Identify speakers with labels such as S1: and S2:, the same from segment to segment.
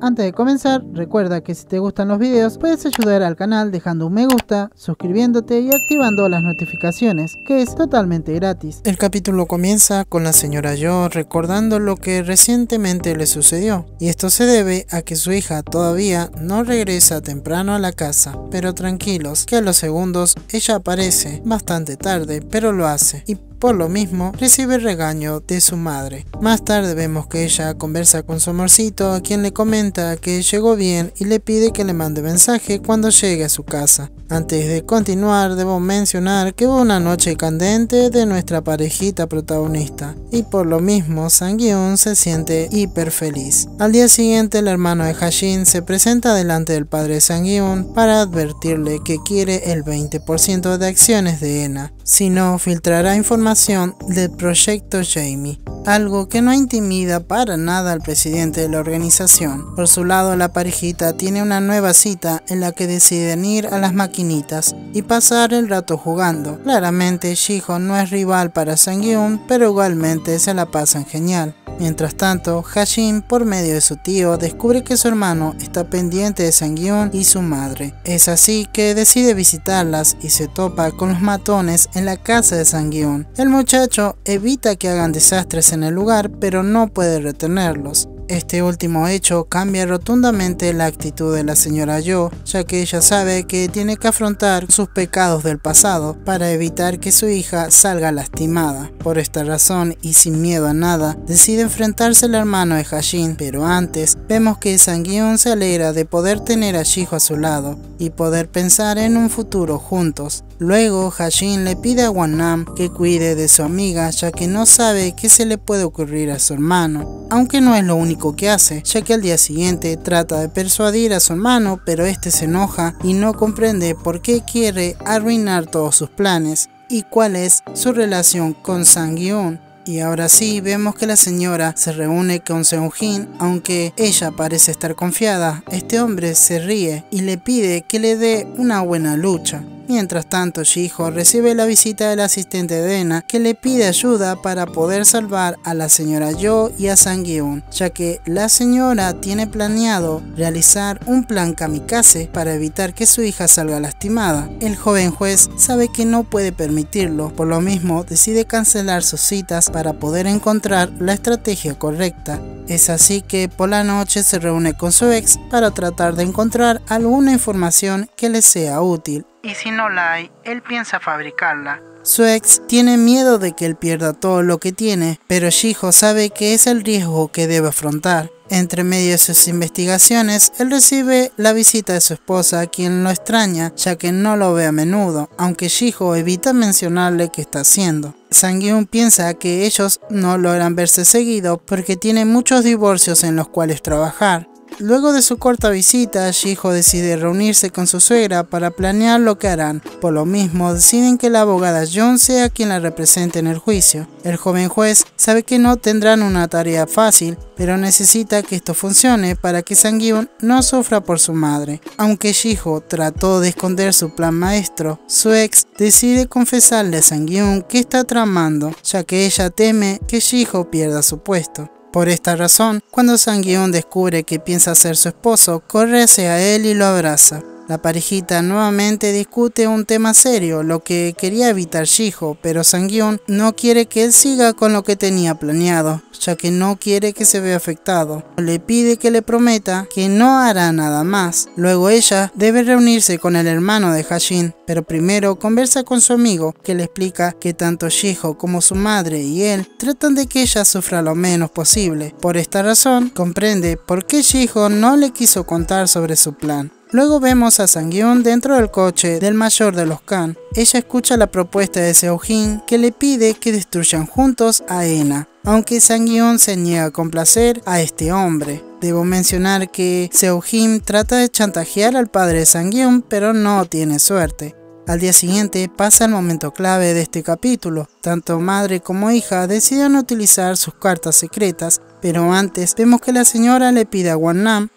S1: Antes de comenzar, recuerda que si te gustan los videos, puedes ayudar al canal dejando un me gusta, suscribiéndote y activando las notificaciones, que es totalmente gratis.
S2: El capítulo comienza con la señora Yo recordando lo que recientemente le sucedió, y esto se debe a que su hija todavía no regresa temprano a la casa, pero tranquilos, que a los segundos ella aparece bastante tarde, pero lo hace, y por lo mismo recibe regaño de su madre. Más tarde vemos que ella conversa con su amorcito, a quien le comenta que llegó bien y le pide que le mande mensaje cuando llegue a su casa. Antes de continuar, debo mencionar que hubo una noche candente de nuestra parejita protagonista, y por lo mismo Sang-geun se siente hiper feliz. Al día siguiente, el hermano de Ha-jin se presenta delante del padre de Sang-geun para advertirle que quiere el 20% de acciones de ENA, si no filtrará información del proyecto Jamie, algo que no intimida para nada al presidente de la organización. Por su lado, la parejita tiene una nueva cita en la que deciden ir a las maquinitas y pasar el rato jugando. Claramente Jiho no es rival para Sang-geun, pero igualmente se la pasan genial. Mientras tanto, Ha-jin, por medio de su tío, descubre que su hermano está pendiente de Sang-geun y su madre. Es así que decide visitarlas y se topa con los matones en la casa de Sang-geun. El muchacho evita que hagan desastres en el lugar, pero no puede retenerlos. Este último hecho cambia rotundamente la actitud de la señora Yo, ya que ella sabe que tiene que afrontar sus pecados del pasado para evitar que su hija salga lastimada. Por esta razón, y sin miedo a nada, decide enfrentarse al hermano de Ha-jin, pero antes vemos que Sang-geun se alegra de poder tener a Jiho a su lado y poder pensar en un futuro juntos. Luego, Ha-jin le pide a Won-nam que cuide de su amiga, ya que no sabe qué se le puede ocurrir a su hermano, aunque no es lo único que hace, ya que al día siguiente trata de persuadir a su hermano, pero este se enoja y no comprende por qué quiere arruinar todos sus planes y cuál es su relación con Sang-geun. Y ahora sí, vemos que la señora se reúne con Seung-jin, aunque ella parece estar confiada. Este hombre se ríe y le pide que le dé una buena lucha. Mientras tanto, Jiho recibe la visita del asistente de ENA, que le pide ayuda para poder salvar a la señora Yo y a Sang-geun, ya que la señora tiene planeado realizar un plan kamikaze para evitar que su hija salga lastimada. El joven juez sabe que no puede permitirlo, por lo mismo decide cancelar sus citas para poder encontrar la estrategia correcta. Es así que por la noche se reúne con su ex para tratar de encontrar alguna información que le sea útil. Y si no la hay, él piensa fabricarla. Su ex tiene miedo de que él pierda todo lo que tiene, pero Jiho sabe que es el riesgo que debe afrontar. Entre medio de sus investigaciones, él recibe la visita de su esposa, quien lo extraña, ya que no lo ve a menudo, aunque Jiho evita mencionarle qué está haciendo. Sang-geun piensa que ellos no logran verse seguido porque tienen muchos divorcios en los cuales trabajar. Luego de su corta visita, Jiho decide reunirse con su suegra para planear lo que harán. Por lo mismo, deciden que la abogada Jung sea quien la represente en el juicio. El joven juez sabe que no tendrán una tarea fácil, pero necesita que esto funcione para que Sang-geun no sufra por su madre. Aunque Jiho trató de esconder su plan maestro, su ex decide confesarle a Sang-geun que está tramando, ya que ella teme que Jiho pierda su puesto. Por esta razón, cuando Sang-geun descubre que piensa ser su esposo, corre hacia él y lo abraza. La parejita nuevamente discute un tema serio, lo que quería evitar Jiho, pero Sang-geun no quiere que él siga con lo que tenía planeado, ya que no quiere que se vea afectado. Le pide que le prometa que no hará nada más. Luego ella debe reunirse con el hermano de Ha-jin, pero primero conversa con su amigo, que le explica que tanto Jiho como su madre y él tratan de que ella sufra lo menos posible. Por esta razón, comprende por qué Jiho no le quiso contar sobre su plan. Luego vemos a Sang-geun dentro del coche del mayor de los Khan. Ella escucha la propuesta de Seung-jin, que le pide que destruyan juntos a ENA, aunque Sang-geun se niega a complacer a este hombre. Debo mencionar que Seung-jin trata de chantajear al padre de Sang-geun, pero no tiene suerte. Al día siguiente pasa el momento clave de este capítulo. Tanto madre como hija deciden utilizar sus cartas secretas, pero antes vemos que la señora le pide a Won-nam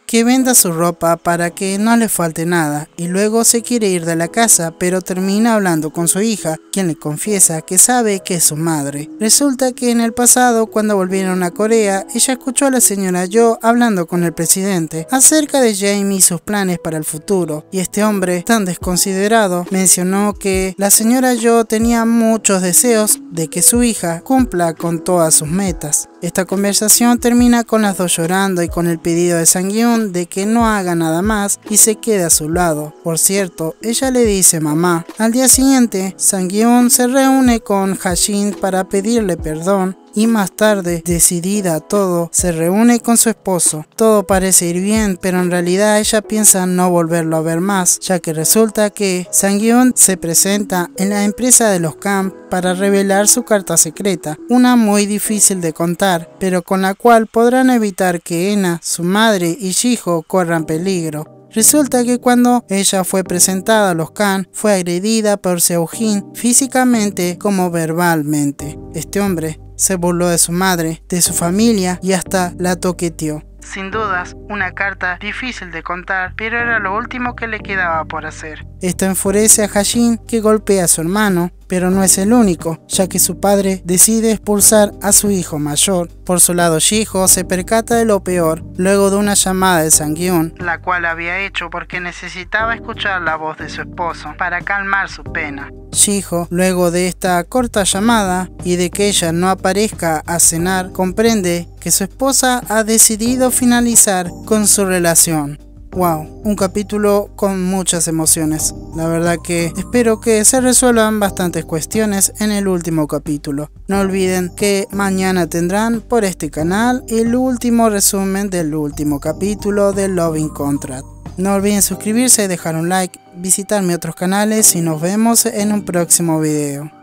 S2: que venda su ropa para que no le falte nada, y luego se quiere ir de la casa, pero termina hablando con su hija, quien le confiesa que sabe que es su madre. Resulta que en el pasado, cuando volvieron a Corea, ella escuchó a la señora Yo hablando con el presidente acerca de Jamie y sus planes para el futuro, y este hombre, tan desconsiderado, mencionó que la señora Yo tenía muchos deseos de que su hija cumpla con todas sus metas. Esta conversación termina con las dos llorando y con el pedido de Sang-geun de que no haga nada más y se quede a su lado. Por cierto, ella le dice mamá. Al día siguiente, Sang-geun se reúne con Ha-jin para pedirle perdón y más tarde, decidida todo, se reúne con su esposo. Todo parece ir bien, pero en realidad ella piensa no volverlo a ver más, ya que resulta que Sang-geun se presenta en la empresa de los Camp para revelar su carta secreta, una muy difícil de contar, pero con la cual podrán evitar que Ena, su madre y Jiho corran peligro. Resulta que cuando ella fue presentada a los Khan, fue agredida por Seo-jin físicamente como verbalmente. Este hombre se burló de su madre, de su familia y hasta la toqueteó. Sin dudas, una carta difícil de contar, pero era lo último que le quedaba por hacer. Esto enfurece a Ha-jin, que golpea a su hermano, pero no es el único, ya que su padre decide expulsar a su hijo mayor. Por su lado, Jiho se percata de lo peor luego de una llamada de Sang-geun, la cual había hecho porque necesitaba escuchar la voz de su esposo para calmar su pena. Jiho, luego de esta corta llamada y de que ella no aparezca a cenar, comprende que su esposa ha decidido finalizar con su relación. Wow, un capítulo con muchas emociones. La verdad que espero que se resuelvan bastantes cuestiones en el último capítulo. No olviden que mañana tendrán por este canal el último resumen del último capítulo de Loving Contract. No olviden suscribirse, dejar un like, visitar mis otros canales y nos vemos en un próximo video.